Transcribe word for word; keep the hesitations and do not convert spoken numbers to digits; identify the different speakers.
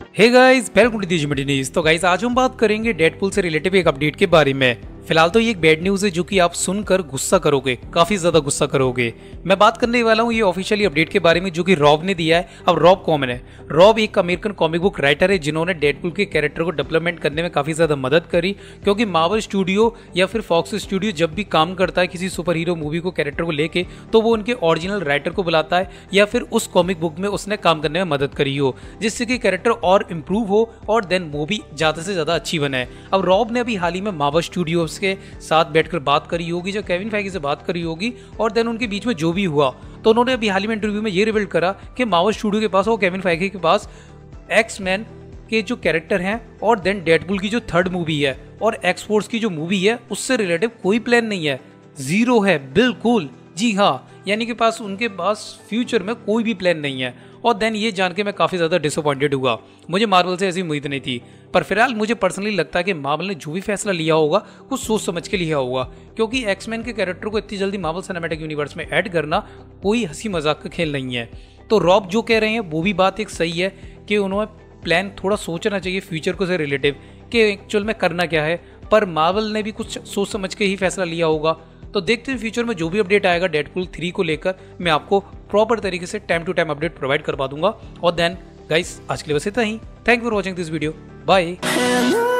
Speaker 1: Hey guys, welcome to the news. तो guys आज हम बात करेंगे डेडपूल से रिलेटेड एक अपडेट के बारे में। फिलहाल तो ये एक बैड न्यूज़ है जो कि आप सुनकर गुस्सा करोगे, काफी ज्यादा गुस्सा करोगे। मैं बात करने वाला हूँ ये ऑफिशियली अपडेट के बारे में जो कि रॉब ने दिया है। अब रॉब कौन है? रॉब एक अमेरिकन कॉमिक बुक राइटर है जिन्होंने डेडपूल के कैरेक्टर को डेवलपमेंट करने में काफी ज्यादा मदद करी, क्योंकि मार्वल स्टूडियो या फिर फॉक्स स्टूडियो जब भी काम करता है किसी सुपर हीरो मूवी को कैरेक्टर को लेके, तो वो उनके ओरिजिनल राइटर को बुलाता है या फिर उस कॉमिक बुक में उसने काम करने में मदद करी हो, जिससे कि कैरेक्टर और इम्प्रूव हो और देन मूवी ज्यादा से ज्यादा अच्छी बने। अब रॉब ने अभी हाल ही में मार्वल स्टूडियोज के साथ बैठकर बात करी होगी, जो केविन फेगी से बात करी होगी, और देन उनके बीच में जो भी हुआ, तो उन्होंने अभी हाल ही में इंटरव्यू में ये रिवील करा कि मार्वल स्टूडियो के पास और केविन फेगी के पास एक्स मैन के जो कैरेक्टर हैं और देन डेडपूल की जो थर्ड मूवी है और एक्स फोर्स की जो मूवी है उससे रिलेटेड कोई प्लान नहीं है, जीरो है, बिल्कुल। जी हाँ, यानी कि पास उनके पास फ्यूचर में कोई भी प्लान नहीं है। और देन ये जान के मैं काफ़ी ज़्यादा डिसअपॉइंटेड हुआ। मुझे मार्वल से ऐसी उम्मीद नहीं थी, पर फिलहाल मुझे पर्सनली लगता है कि मार्वल ने जो भी फैसला लिया होगा कुछ सोच समझ के लिया होगा, क्योंकि एक्समैन के कैरेक्टर को इतनी जल्दी मार्वल सिनेमैटिक यूनिवर्स में ऐड करना कोई हंसी मजाक का खेल नहीं है। तो रॉब जो कह रहे हैं वो भी बात एक सही है कि उन्होंने प्लान थोड़ा सोचना चाहिए फ्यूचर को से रिलेटिव कि एक्चुअल में करना क्या है, पर मार्वल ने भी कुछ सोच समझ के ही फैसला लिया होगा। तो देखते हैं फ्यूचर में जो भी अपडेट आएगा डेडपूल थ्री को लेकर, मैं आपको प्रॉपर तरीके से time to time update provide करवा दूंगा। और देन गाइस आज के लिए बस इतना ही। Thank you for watching this video, bye.